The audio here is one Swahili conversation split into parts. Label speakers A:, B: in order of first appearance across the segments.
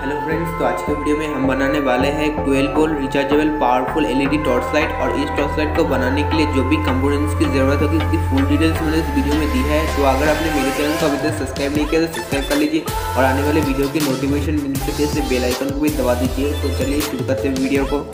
A: Hello friends, तो आज के वीडियो में हम बनाने वाले हैं 12 volt rechargeable powerful LED torch light. और इस टॉर्च लाइट को बनाने के लिए जो भी कंपोनेंट्स की ज़रूरत होगी उसकी फुल डिटेल्स मैंने इस वीडियो में दी है। तो अगर आपने मेरे चैनल को अभी तक सब्सक्राइब नहीं किया तो सब्सक्राइब कर लीजिए और आने वाले वीडियो की नोटिफिकेशन मिलने के लिए बेल आइकन को भी दबा दीजिए। तो चलिए शुरू करते हैं वीडियो को।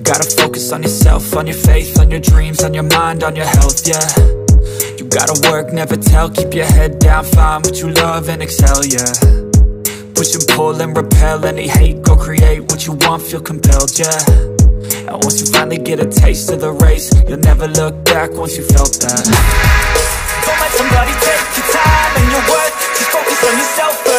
B: gotta focus on yourself, on your faith, on your dreams, on your mind, on your health, yeah. You gotta work, never tell, keep your head down, find what you love and excel, yeah. Push and pull and repel any hate, go create what you want, feel compelled, yeah. And once you finally get a taste of the race, you'll never look back once you felt that. Don't let somebody take your time and your worth, just focus on yourself first.